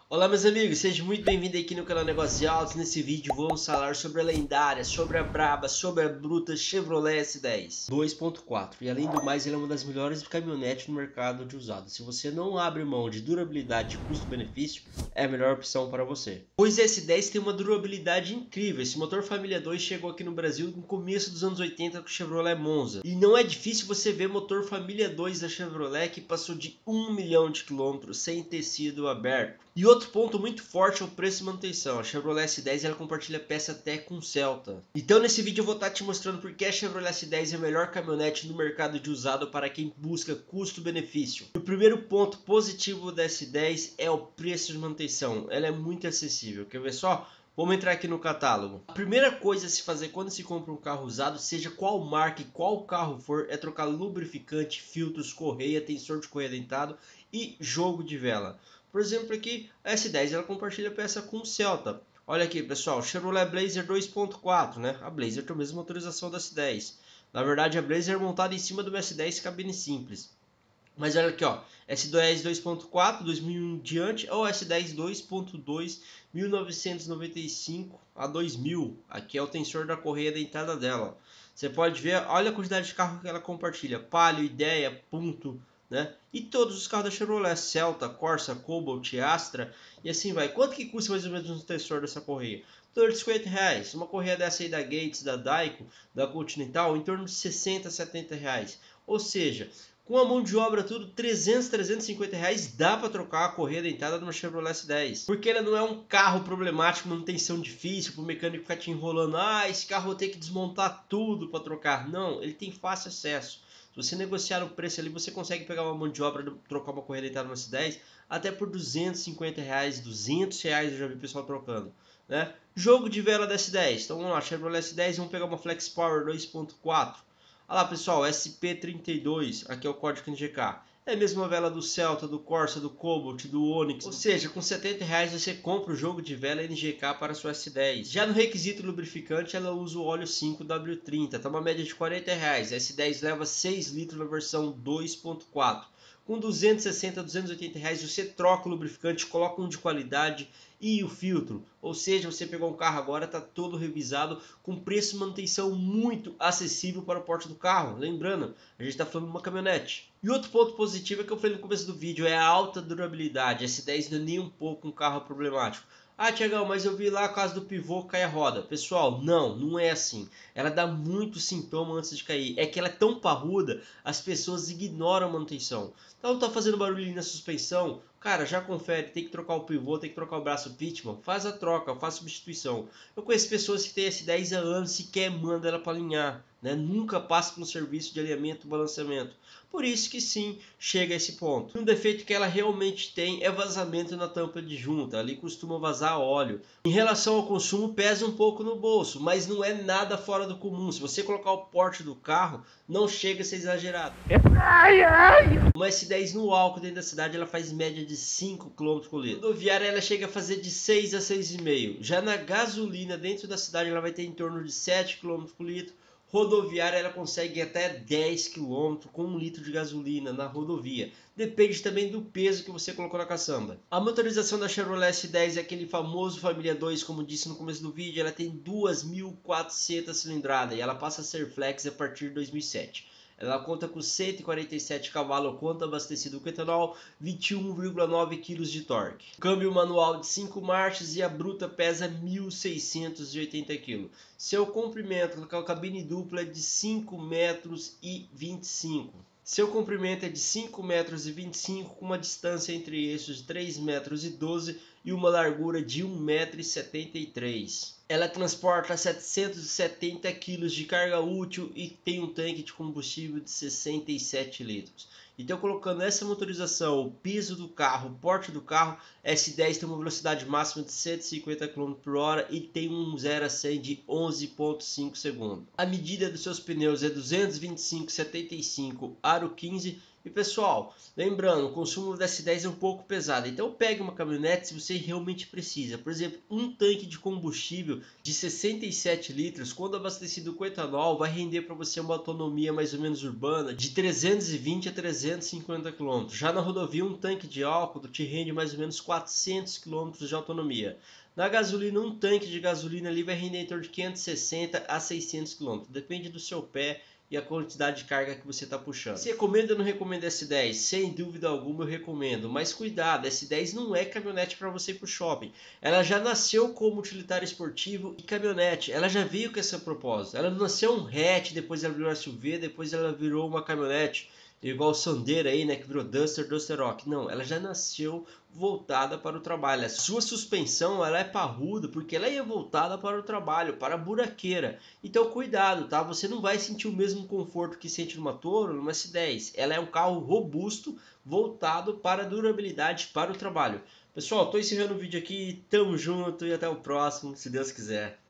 Olá meus amigos, sejam muito bem-vindos aqui no canal Negócios de Autos. Nesse vídeo vamos falar sobre a lendária, sobre a braba, sobre a bruta Chevrolet S10 2.4. E além do mais, ela é uma das melhores caminhonetes no mercado de usados. Se você não abre mão de durabilidade e custo-benefício, é a melhor opção para você. Pois a S10 tem uma durabilidade incrível. Esse motor família 2 chegou aqui no Brasil no começo dos anos 80 com o Chevrolet Monza. E não é difícil você ver motor família 2 da Chevrolet que passou de 1 milhão de quilômetros sem ter sido aberto. E outro ponto muito forte é o preço e manutenção. A Chevrolet S10 ela compartilha peça até com Celta. Então nesse vídeo eu vou estar te mostrando porque a Chevrolet S10 é a melhor caminhonete no mercado de usado para quem busca custo-benefício. O primeiro ponto positivo da S10 é o preço de manutenção. Ela é muito acessível. Quer ver só? Vamos entrar aqui no catálogo. A primeira coisa a se fazer quando se compra um carro usado, seja qual marca e qual carro for, é trocar lubrificante, filtros, correia, tensor de correia dentado e jogo de vela. Por exemplo, aqui a S10 ela compartilha peça com o Celta. Olha aqui, pessoal, Chevrolet Blazer 2.4, né? A Blazer tem a mesma motorização da S10. Na verdade, a Blazer é montada em cima do S10 cabine simples. Mas olha aqui, ó, S10 2.4, 2001 em diante, ou S10 2.2, 1995 a 2000. Aqui é o tensor da correia dentada dela. Você pode ver, olha a quantidade de carro que ela compartilha. Palio, Ideia, Punto, né? E todos os carros da Chevrolet, Celta, Corsa, Cobalt, Astra e assim vai. Quanto que custa mais ou menos um tensor dessa correia? Em torno de R$50. Uma correia dessa aí da Gates, da Daico, da Continental, em torno de 60, 70 reais. Ou seja, com a mão de obra tudo, 300, 350 reais dá para trocar a correia dentada de uma Chevrolet S10. Porque ela não é um carro problemático, manutenção difícil, para o mecânico ficar te enrolando. Ah, esse carro eu tenho que desmontar tudo para trocar. Não, ele tem fácil acesso. Se você negociar o preço ali, você consegue pegar uma mão de obra e trocar uma correia dentada numa S10 até por 250 reais, 200 reais eu já vi o pessoal trocando. Né? Jogo de vela da S10. Então vamos lá, Chevrolet S10, vamos pegar uma Flex Power 2.4. Olha lá pessoal, SP32, aqui é o código NGK. É a mesma vela do Celta, do Corsa, do Cobalt, do Onix. Ou seja, com 70 reais você compra o jogo de vela NGK para a sua S10. Já no requisito lubrificante, ela usa o óleo 5W30, tá uma média de 40 reais. A S10 leva 6 litros na versão 2.4. Com 260, 280 reais você troca o lubrificante, coloca um de qualidade e o filtro. Ou seja, você pegou um carro agora, está todo revisado, com preço e manutenção muito acessível para o porte do carro. Lembrando, a gente está falando de uma caminhonete. E outro ponto positivo é que eu falei no começo do vídeo, é a alta durabilidade. A S10 não é nem um pouco um carro problemático. Ah, Tiagão, mas eu vi lá a casa do pivô cair a roda. Pessoal, não é assim. Ela dá muito sintoma antes de cair. É que ela é tão parruda, as pessoas ignoram a manutenção. Então tá fazendo barulho na suspensão, cara, já confere, tem que trocar o pivô, tem que trocar o braço Pitman, faz a troca, faz a substituição. Eu conheço pessoas que têm S10 há anos e sequer manda ela para alinhar, né? Nunca passa por um serviço de alinhamento e balanceamento. Por isso que sim, chega a esse ponto. Um defeito que ela realmente tem é vazamento na tampa de junta, ali costuma vazar óleo. Em relação ao consumo, pesa um pouco no bolso, mas não é nada fora do comum. Se você colocar o porte do carro, não chega a ser exagerado. Uma S10 no álcool dentro da cidade ela faz média de 5 km por litro. Rodoviária ela chega a fazer de 6 a 6,5. Já na gasolina dentro da cidade ela vai ter em torno de 7 km por litro. Rodoviária ela consegue até 10 km com 1 litro de gasolina na rodovia. Depende também do peso que você colocou na caçamba. A motorização da Chevrolet S10 é aquele famoso família 2, como disse no começo do vídeo. Ela tem 2.400 cilindradas e ela passa a ser flex a partir de 2007. Ela conta com 147 cavalos ao quanto abastecido com etanol, 21,9 kg de torque. Câmbio manual de 5 marchas e a bruta pesa 1.680 kg. Seu comprimento com a cabine dupla é de 5,25 metros. Seu comprimento é de 5,25 metros com uma distância entre eixos de 3,12 metros e uma largura de 1,73 metros. Ela transporta 770 kg de carga útil e tem um tanque de combustível de 67 litros. Então, colocando essa motorização, o piso do carro, o porte do carro, S10 tem uma velocidade máxima de 150 km por hora e tem um 0 a 100 de 11,5 segundos. A medida dos seus pneus é 225/75 aro 15 E pessoal, lembrando, o consumo da S10 é um pouco pesado, então pegue uma caminhonete se você realmente precisa. Por exemplo, um tanque de combustível de 67 litros, quando abastecido com etanol, vai render para você uma autonomia mais ou menos urbana de 320 a 350 km. Já na rodovia, um tanque de álcool te rende mais ou menos 400 km de autonomia. Na gasolina, um tanque de gasolina ali vai render em torno de 560 a 600 km, depende do seu pé e a quantidade de carga que você está puxando. Se recomenda ou não recomenda S10? Sem dúvida alguma eu recomendo, mas cuidado, S10 não é caminhonete para você ir para o shopping. Ela já nasceu como utilitário esportivo e caminhonete, ela já veio com esse propósito. Ela não nasceu um hatch, depois ela virou SUV, depois ela virou uma caminhonete. Igual o Sandero aí, né, que virou Duster Rock. Não, ela já nasceu voltada para o trabalho. A sua suspensão, ela é parruda porque ela é voltada para o trabalho, para a buraqueira. Então cuidado, tá? Você não vai sentir o mesmo conforto que sente numa Toro, numa S10. Ela é um carro robusto, voltado para a durabilidade, para o trabalho. Pessoal, estou encerrando o vídeo aqui. Tamo junto e até o próximo, se Deus quiser.